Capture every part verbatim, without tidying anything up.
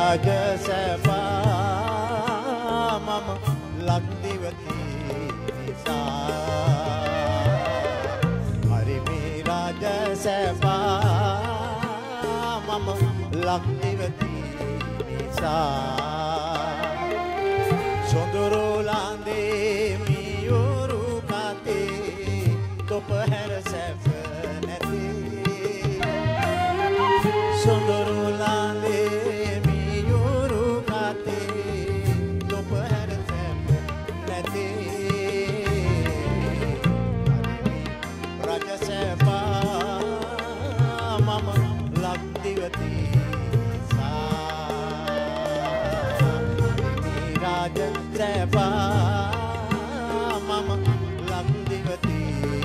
රාජසැපා මම ලක්දිවති නිසා හරි මේ රාජසැපා මම ලක්දිවති නිසා සොඳුරු ලාඳේ මියුරු කතේ තොප හැර සැප නැති සොඳුරු ලාඳේ මියුරු කතේ තොප හැර සැප නැති රජසැපා මම ලක්දිවති රාජසැපා මම ලක්දිවති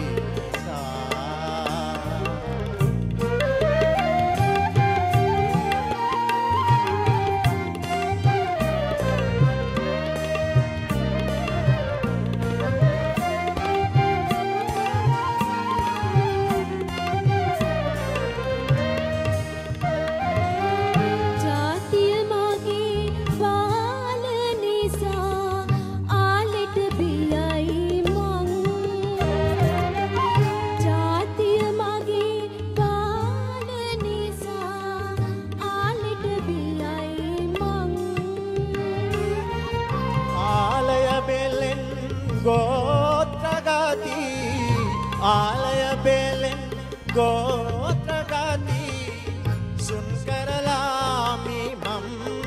ගෝත්‍රගති ආලය බෙලෙන් ගෝත්‍රගති සුන් කරලාමි මම්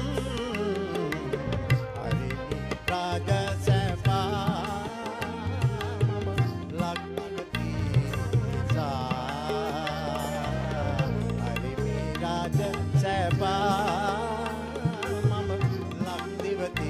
හරි රාජසැපා මම ලක්දිවති සා හරි රාජසැපා මම ලක්දිවති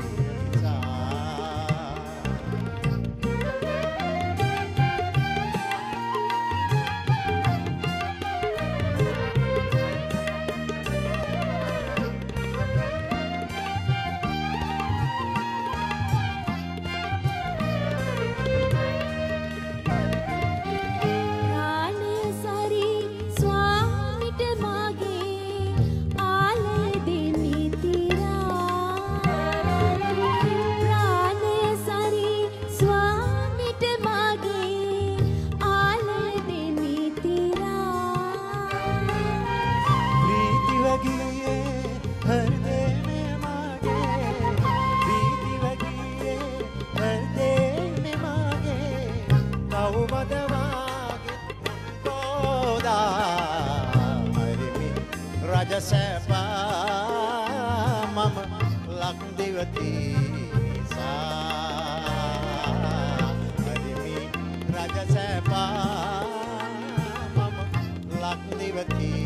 රාජසැපා මම ලක්දිවති සා හරි රාජසැපා මම ලක්දිවති